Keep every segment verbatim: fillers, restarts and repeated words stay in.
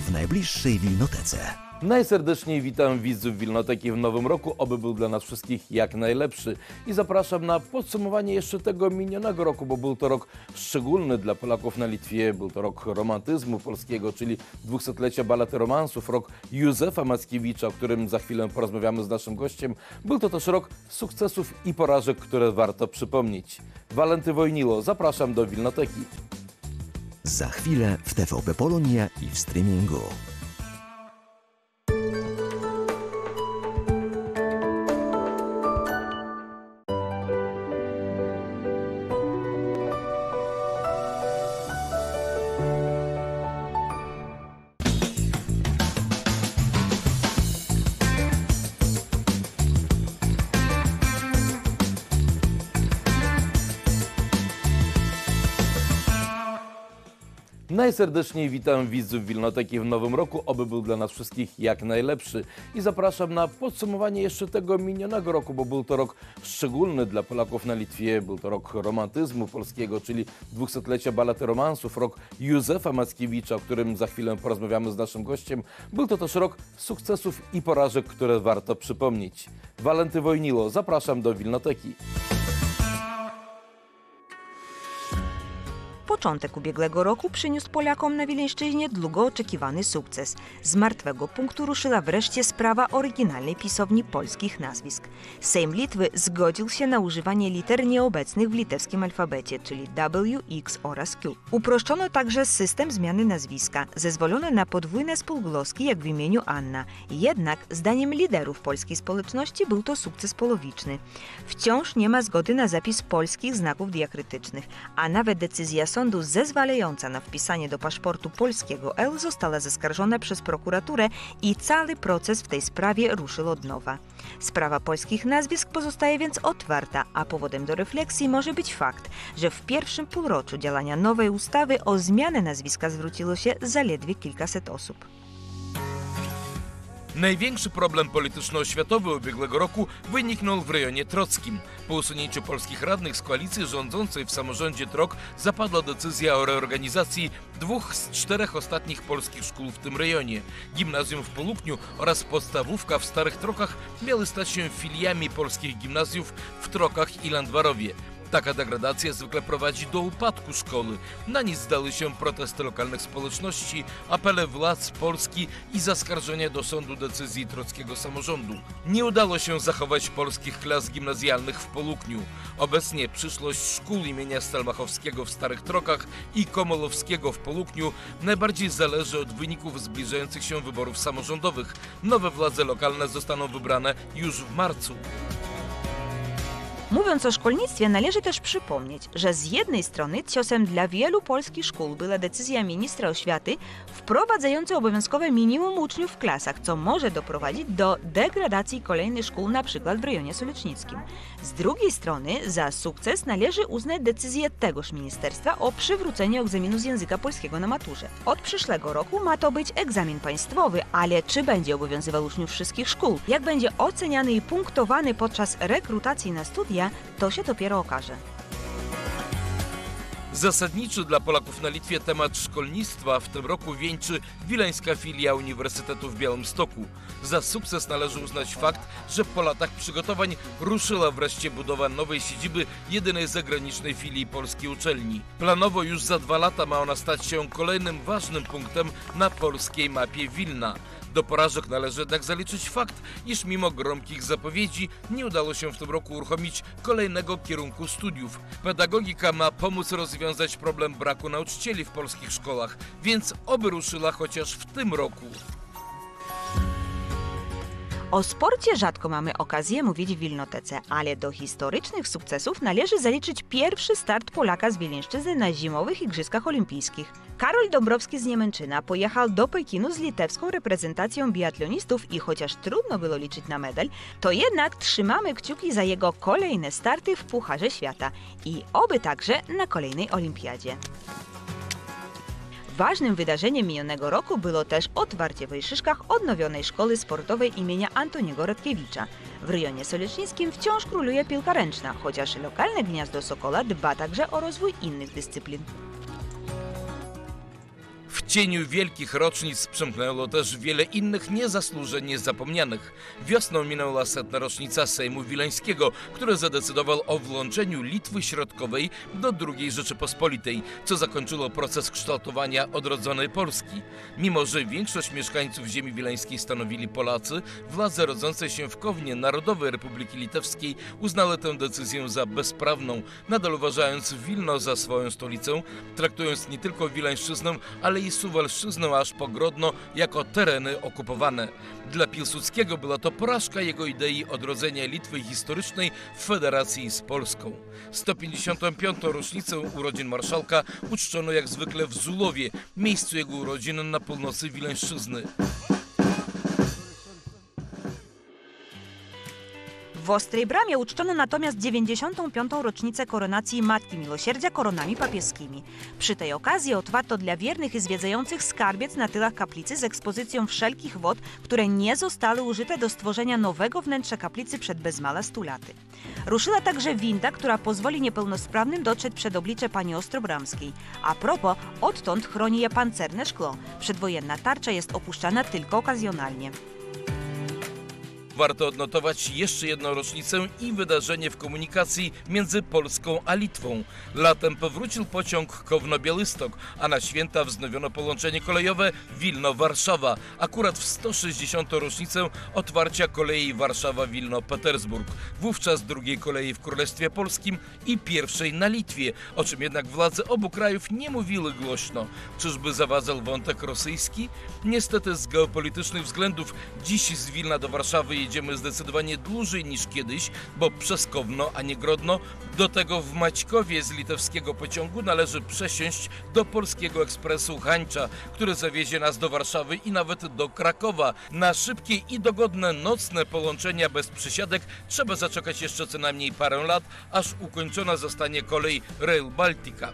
w najbliższej Wilnotece. Najserdeczniej witam widzów Wilnoteki w nowym roku, oby był dla nas wszystkich jak najlepszy. I zapraszam na podsumowanie jeszcze tego minionego roku, bo był to rok szczególny dla Polaków na Litwie. Był to rok romantyzmu polskiego, czyli dwusetlecia ballady romansów, rok Józefa Mackiewicza, o którym za chwilę porozmawiamy z naszym gościem. Był to też rok sukcesów i porażek, które warto przypomnieć. Walenty Wojnilo, zapraszam do Wilnoteki. Za chwilę w T V P Polonia i w streamingu. Najserdeczniej witam widzów Wilnoteki w nowym roku, oby był dla nas wszystkich jak najlepszy. I zapraszam na podsumowanie jeszcze tego minionego roku, bo był to rok szczególny dla Polaków na Litwie. Był to rok romantyzmu polskiego, czyli dwusetlecia ballady romansów, rok Józefa Mackiewicza, o którym za chwilę porozmawiamy z naszym gościem. Był to też rok sukcesów i porażek, które warto przypomnieć. Walenty Wojnilo, zapraszam do Wilnoteki. Początek ubiegłego roku przyniósł Polakom na Wileńszczyźnie długo oczekiwany sukces. Z martwego punktu ruszyła wreszcie sprawa oryginalnej pisowni polskich nazwisk. Sejm Litwy zgodził się na używanie liter nieobecnych w litewskim alfabecie, czyli W, X oraz Q. Uproszczono także system zmiany nazwiska. Zezwolono na podwójne spółgłoski, jak w imieniu Anna. Jednak, zdaniem liderów polskiej społeczności, był to sukces polowiczny. Wciąż nie ma zgody na zapis polskich znaków diakrytycznych, a nawet decyzja sądu zezwalająca na wpisanie do paszportu polskiego L została zaskarżona przez prokuraturę i cały proces w tej sprawie ruszył od nowa. Sprawa polskich nazwisk pozostaje więc otwarta, a powodem do refleksji może być fakt, że w pierwszym półroczu działania nowej ustawy o zmianę nazwiska zwróciło się zaledwie kilkaset osób. Największy problem polityczno-oświatowy ubiegłego roku wyniknął w rejonie trockim. Po usunięciu polskich radnych z koalicji rządzącej w samorządzie Trok zapadła decyzja o reorganizacji dwóch z czterech ostatnich polskich szkół w tym rejonie. Gimnazjum w Polukniu oraz podstawówka w Starych Trokach miały stać się filiami polskich gimnazjów w Trokach i Landwarowie. Taka degradacja zwykle prowadzi do upadku szkoły. Na nic zdały się protesty lokalnych społeczności, apele władz Polski i zaskarżenia do sądu decyzji trockiego samorządu. Nie udało się zachować polskich klas gimnazjalnych w Polukniu. Obecnie przyszłość szkół imienia Stelmachowskiego w Starych Trokach i Komolowskiego w Polukniu najbardziej zależy od wyników zbliżających się wyborów samorządowych. Nowe władze lokalne zostaną wybrane już w marcu. Mówiąc o szkolnictwie, należy też przypomnieć, że z jednej strony ciosem dla wielu polskich szkół była decyzja ministra oświaty wprowadzająca obowiązkowe minimum uczniów w klasach, co może doprowadzić do degradacji kolejnych szkół, na przykład w rejonie solecnickim. Z drugiej strony za sukces należy uznać decyzję tegoż ministerstwa o przywróceniu egzaminu z języka polskiego na maturze. Od przyszłego roku ma to być egzamin państwowy, ale czy będzie obowiązywał uczniów wszystkich szkół, jak będzie oceniany i punktowany podczas rekrutacji na studia, to się dopiero okaże. Zasadniczy dla Polaków na Litwie temat szkolnictwa w tym roku wieńczy wileńska filia Uniwersytetu w Białymstoku. Za sukces należy uznać fakt, że po latach przygotowań ruszyła wreszcie budowa nowej siedziby jedynej zagranicznej filii polskiej uczelni. Planowo już za dwa lata ma ona stać się kolejnym ważnym punktem na polskiej mapie Wilna. Do porażek należy jednak zaliczyć fakt, iż mimo gromkich zapowiedzi nie udało się w tym roku uruchomić kolejnego kierunku studiów. Pedagogika ma pomóc rozwiązać problem braku nauczycieli w polskich szkołach, więc oby ruszyła chociaż w tym roku. O sporcie rzadko mamy okazję mówić w Wilnotece, ale do historycznych sukcesów należy zaliczyć pierwszy start Polaka z Wileńszczyzny na zimowych Igrzyskach Olimpijskich. Karol Dąbrowski z Niemęczyna pojechał do Pekinu z litewską reprezentacją biatlonistów i chociaż trudno było liczyć na medal, to jednak trzymamy kciuki za jego kolejne starty w Pucharze Świata i oby także na kolejnej olimpiadzie. Ważnym wydarzeniem minionego roku było też otwarcie w Wojszyszkach odnowionej szkoły sportowej imienia Antoniego Radkiewicza. W rejonie solecnickim wciąż króluje piłka ręczna, chociaż lokalne Gniazdo Sokola dba także o rozwój innych dyscyplin. W W cieniu wielkich rocznic przemknęło też wiele innych niezasłużenie zapomnianych. Wiosną minęła setna rocznica Sejmu Wileńskiego, który zadecydował o włączeniu Litwy Środkowej do drugiej Rzeczypospolitej, co zakończyło proces kształtowania odrodzonej Polski. Mimo że większość mieszkańców ziemi wileńskiej stanowili Polacy, władze rodzące się w Kownie Narodowej Republiki Litewskiej uznały tę decyzję za bezprawną, nadal uważając Wilno za swoją stolicę, traktując nie tylko Wileńszczyznę, ale i Suwalszczyznę aż po Grodno jako tereny okupowane. Dla Piłsudskiego była to porażka jego idei odrodzenia Litwy historycznej w federacji z Polską. sto pięćdziesiątą piątą rocznicę urodzin marszałka uczczono jak zwykle w Zulowie, miejscu jego urodzin na północy Wileńszczyzny. W Ostrej Bramie uczczono natomiast dziewięćdziesiątą piątą rocznicę koronacji Matki Miłosierdzia koronami papieskimi. Przy tej okazji otwarto dla wiernych i zwiedzających skarbiec na tylach kaplicy z ekspozycją wszelkich wod, które nie zostały użyte do stworzenia nowego wnętrza kaplicy przed bez mala stu laty. Ruszyła także winda, która pozwoli niepełnosprawnym dotrzeć przed oblicze pani Ostrobramskiej. A propos, odtąd chroni je pancerne szkło. Przedwojenna tarcza jest opuszczana tylko okazjonalnie. Warto odnotować jeszcze jedną rocznicę i wydarzenie w komunikacji między Polską a Litwą. Latem powrócił pociąg Kowno-Białystok, a na święta wznowiono połączenie kolejowe Wilno-Warszawa, akurat w sto sześćdziesiątą rocznicę otwarcia kolei Warszawa-Wilno-Petersburg, wówczas drugiej kolei w Królestwie Polskim i pierwszej na Litwie, o czym jednak władze obu krajów nie mówiły głośno. Czyżby zawadzał wątek rosyjski? Niestety z geopolitycznych względów dziś z Wilna do Warszawy jedziemy zdecydowanie dłużej niż kiedyś, bo przez Kowno, a nie Grodno. Do tego w Maćkowie z litewskiego pociągu należy przesiąść do polskiego ekspresu Hańcza, który zawiezie nas do Warszawy i nawet do Krakowa. Na szybkie i dogodne nocne połączenia bez przysiadek trzeba zaczekać jeszcze co najmniej parę lat, aż ukończona zostanie kolej Rail Baltica.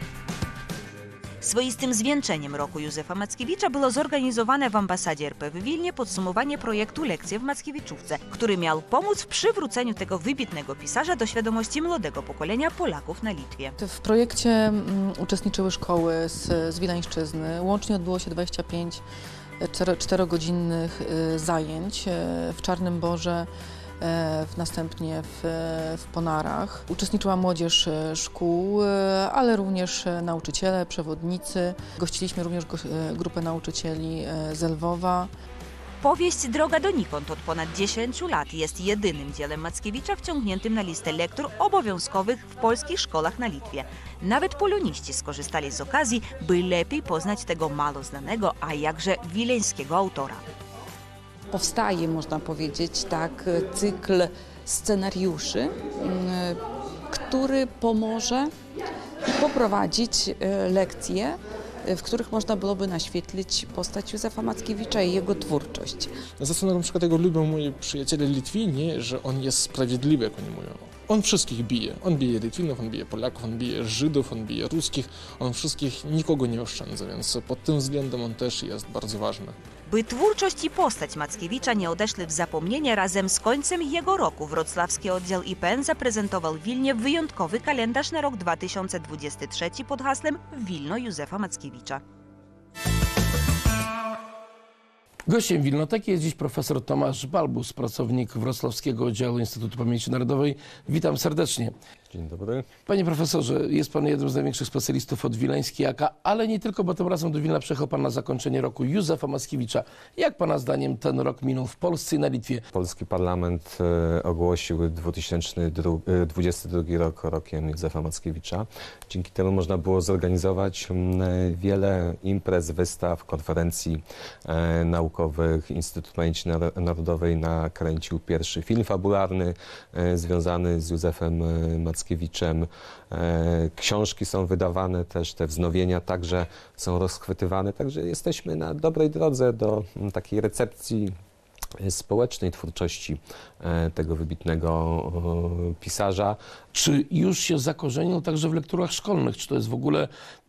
Swoistym zwieńczeniem roku Józefa Mackiewicza było zorganizowane w ambasadzie R P w Wilnie podsumowanie projektu Lekcje w Mackiewiczówce, który miał pomóc w przywróceniu tego wybitnego pisarza do świadomości młodego pokolenia Polaków na Litwie. W projekcie mm, uczestniczyły szkoły z, z Wileńszczyzny. Łącznie odbyło się dwadzieścia pięć czterogodzinnych zajęć w Czarnym Borze, W, następnie w, w Ponarach. Uczestniczyła młodzież szkół, ale również nauczyciele, przewodnicy. Gościliśmy również go, grupę nauczycieli z Lwowa. Powieść Droga donikąd od ponad dziesięciu lat jest jedynym dziełem Mackiewicza wciągniętym na listę lektur obowiązkowych w polskich szkołach na Litwie. Nawet poloniści skorzystali z okazji, by lepiej poznać tego mało znanego, a jakże wileńskiego autora. Powstaje, można powiedzieć, tak, cykl scenariuszy, który pomoże poprowadzić lekcje, w których można byłoby naświetlić postać Józefa Mackiewicza i jego twórczość. Za co na przykład jego lubią moi przyjaciele Litwini, że on jest sprawiedliwy, jak oni mówią. On wszystkich bije. On bije Litwinów, on bije Polaków, on bije Żydów, on bije Ruskich. On wszystkich, nikogo nie oszczędza, więc pod tym względem on też jest bardzo ważny. By twórczość i postać Mackiewicza nie odeszły w zapomnienie, razem z końcem jego roku wrocławski oddział I P N zaprezentował w Wilnie wyjątkowy kalendarz na rok dwa tysiące dwudziesty trzeci pod hasłem Wilno Józefa Mackiewicza. Gościem Wilnoteki jest dziś profesor Tomasz Balbus, pracownik Wrocławskiego Oddziału Instytutu Pamięci Narodowej. Witam serdecznie. Dzień dobry. Panie profesorze, jest pan jednym z największych specjalistów od wileńskiej A K, ale nie tylko, bo tym razem do Wilna przyjechał pan na zakończenie roku Józefa Mackiewicza. Jak pana zdaniem ten rok minął w Polsce i na Litwie? Polski parlament ogłosił dwa tysiące dwudziesty drugi rok rokiem Józefa Mackiewicza. Dzięki temu można było zorganizować wiele imprez, wystaw, konferencji naukowych. Instytut Pamięci Narodowej nakręcił pierwszy film fabularny związany z Józefem Mackiewiczem. Mackiewiczem. Książki są wydawane też, te wznowienia także są rozchwytywane, także jesteśmy na dobrej drodze do takiej recepcji społecznej twórczości tego wybitnego pisarza. Czy już się zakorzenił także w lekturach szkolnych? Czy to jest w ogóle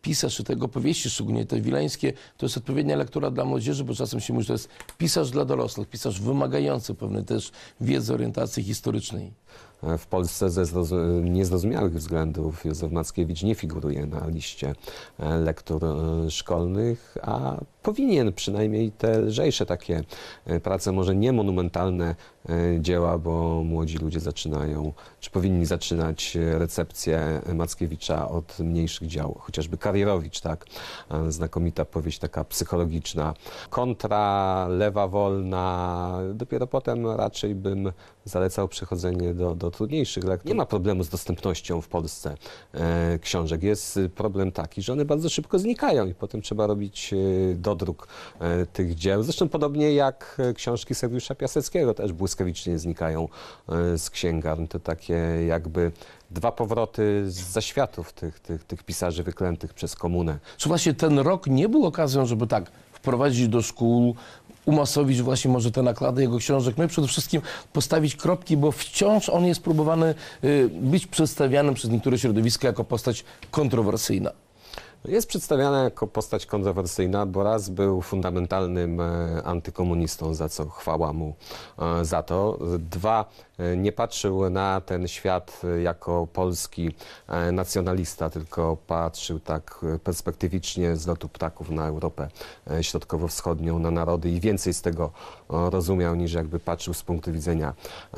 pisarz i tego powieści, szczególnie te wileńskie, to jest odpowiednia lektura dla młodzieży, bo czasem się mówi, że to jest pisarz dla dorosłych, pisarz wymagający pewnej też wiedzy, orientacji historycznej. W Polsce ze niezrozumiałych względów Józef Mackiewicz nie figuruje na liście lektur szkolnych, a powinien, przynajmniej te lżejsze takie prace, może nie monumentalne dzieła, bo młodzi ludzie zaczynają, czy powinni zaczynać recepcję Mackiewicza od mniejszych dzieł, chociażby Karierowicz, tak, znakomita powieść taka psychologiczna. Kontra, Lewa Wolna, dopiero potem raczej bym zalecał przechodzenie do, do trudniejszych lektur. Nie ma problemu z dostępnością w Polsce e, książek. Jest problem taki, że one bardzo szybko znikają i potem trzeba robić e, dodruk e, tych dzieł. Zresztą podobnie jak książki Sergiusza Piaseckiego też błyskawicznie znikają e, z księgarni. To takie jakby dwa powroty z zaświatów tych, tych, tych pisarzy wyklętych przez komunę. Czy właśnie ten rok nie był okazją, żeby tak wprowadzić do szkół, umasowić właśnie może te nakłady jego książek, no i przede wszystkim postawić kropki, bo wciąż on jest próbowany y, być przedstawianym przez niektóre środowiska jako postać kontrowersyjna. Jest przedstawiana jako postać kontrowersyjna, bo raz był fundamentalnym antykomunistą, za co chwała mu za to. Dwa, nie patrzył na ten świat jako polski nacjonalista, tylko patrzył tak perspektywicznie z lotu ptaków na Europę Środkowo-Wschodnią, na narody i więcej z tego rozumiał, niż jakby patrzył z punktu widzenia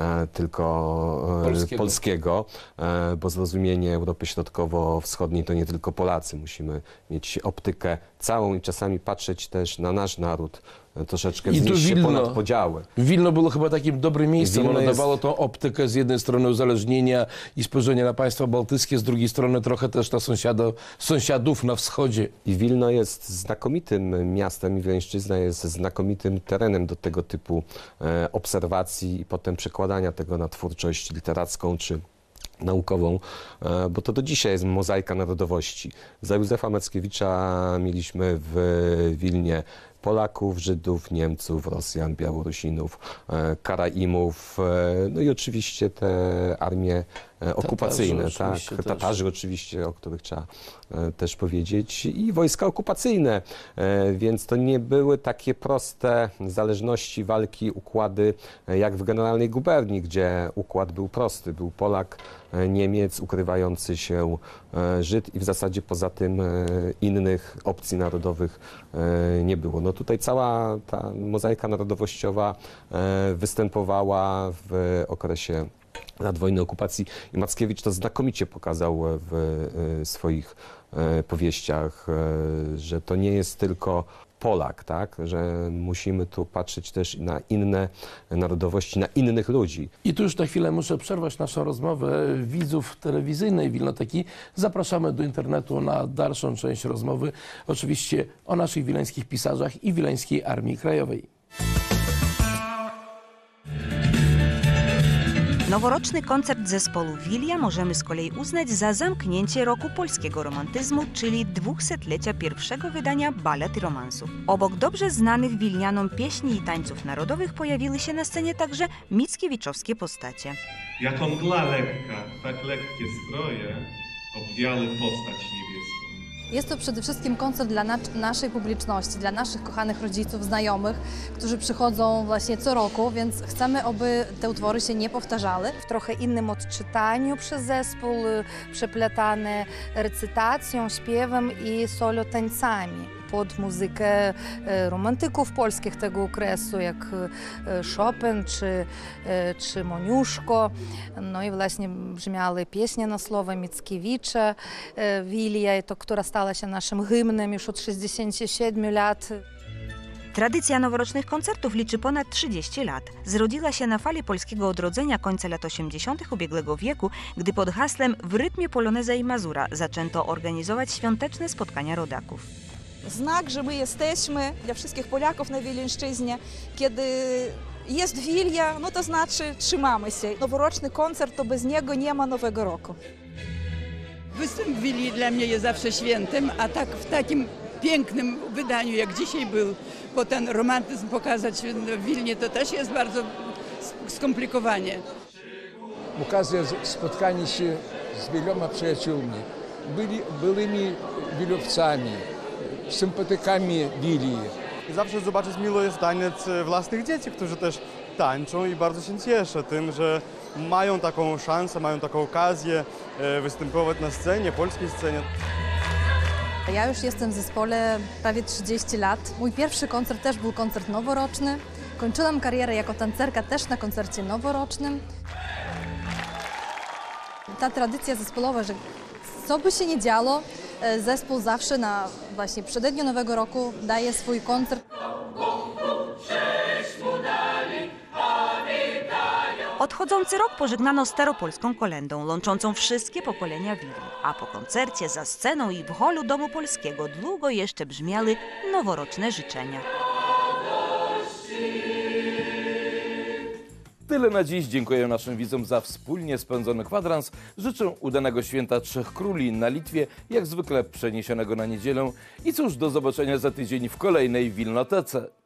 tylko polskiego, polskiego bo zrozumienie Europy Środkowo-Wschodniej to nie tylko Polacy. Musimy mieć optykę całą i czasami patrzeć też na nasz naród, troszeczkę wznieść się ponad podziały. Wilno było chyba takim dobrym miejscem, ono jest... dawało tą optykę z jednej strony uzależnienia i spojrzenia na państwa bałtyckie, z drugiej strony trochę też na sąsiada, sąsiadów na wschodzie. I Wilno jest znakomitym miastem i Wileńszczyzna jest znakomitym terenem do tego typu e, obserwacji i potem przekładania tego na twórczość literacką czy naukową, bo to do dzisiaj jest mozaika narodowości. Za Józefa Mackiewicza mieliśmy w Wilnie Polaków, Żydów, Niemców, Rosjan, Białorusinów, Karaimów, no i oczywiście te armie okupacyjne, Tatarzy, tak, Tatarzy oczywiście, o których trzeba też powiedzieć, i wojska okupacyjne, więc to nie były takie proste zależności, walki, układy jak w generalnej guberni, gdzie układ był prosty, był Polak, Niemiec, ukrywający się Żyd i w zasadzie poza tym innych opcji narodowych nie było. No tutaj cała ta mozaika narodowościowa występowała w okresie nadwojnej okupacji i Mackiewicz to znakomicie pokazał w swoich powieściach, że to nie jest tylko Polak, tak? Że musimy tu patrzeć też na inne narodowości, na innych ludzi. I tu już na chwilę muszę przerwać naszą rozmowę widzów telewizyjnej Wilnoteki. Zapraszamy do internetu na dalszą część rozmowy, oczywiście o naszych wileńskich pisarzach i Wileńskiej Armii Krajowej. Noworoczny koncert zespołu Wilia możemy z kolei uznać za zamknięcie roku polskiego romantyzmu, czyli dwusetlecia pierwszego wydania ballad i romansów. Obok dobrze znanych wilnianom pieśni i tańców narodowych pojawiły się na scenie także mickiewiczowskie postacie. Jako mgła lekka, tak lekkie stroje obwiały postać niebieską. Jest to przede wszystkim koncert dla na naszej publiczności, dla naszych kochanych rodziców, znajomych, którzy przychodzą właśnie co roku, więc chcemy, aby te utwory się nie powtarzały. W trochę innym odczytaniu przez zespół, przeplatane recytacją, śpiewem i solo tańcami. Pod muzykę romantyków polskich tego okresu, jak Chopin czy, czy Moniuszko. No i właśnie brzmiały pieśni na słowa Mickiewicza, Wilia, to, która stała się naszym hymnem już od sześćdziesięciu siedmiu lat. Tradycja noworocznych koncertów liczy ponad trzydzieści lat. Zrodziła się na fali polskiego odrodzenia końca lat osiemdziesiątych ubiegłego wieku, gdy pod haslem W rytmie poloneza i mazura zaczęto organizować świąteczne spotkania rodaków. Znak, że my jesteśmy dla wszystkich Polaków na Wileńszczyźnie. Kiedy jest Wilia, no to znaczy trzymamy się. Noworoczny koncert, to bez niego nie ma nowego roku. Występ Wilii dla mnie jest zawsze świętem, a tak w takim pięknym wydaniu, jak dzisiaj był, bo ten romantyzm pokazać w Wilnie, to też jest bardzo skomplikowanie. Okazja spotkania się z wieloma przyjaciółmi. byli byłymi wiliowcami, sympatykami Wilii. I zawsze zobaczyć miło jest taniec własnych dzieci, którzy też tańczą i bardzo się cieszę tym, że mają taką szansę, mają taką okazję występować na scenie, polskiej scenie. Ja już jestem w zespole prawie trzydzieści lat. Mój pierwszy koncert też był koncert noworoczny. Kończyłam karierę jako tancerka też na koncercie noworocznym. Ta tradycja zespołowa, że co by się nie działo, zespół zawsze na właśnie przededniu Nowego Roku daje swój koncert. Odchodzący rok pożegnano staropolską kolędą, łączącą wszystkie pokolenia Wilii, a po koncercie za sceną i w holu Domu Polskiego długo jeszcze brzmiały noworoczne życzenia. Tyle na dziś. Dziękuję naszym widzom za wspólnie spędzony kwadrans. Życzę udanego święta Trzech Króli na Litwie, jak zwykle przeniesionego na niedzielę. I cóż, do zobaczenia za tydzień w kolejnej Wilnotece.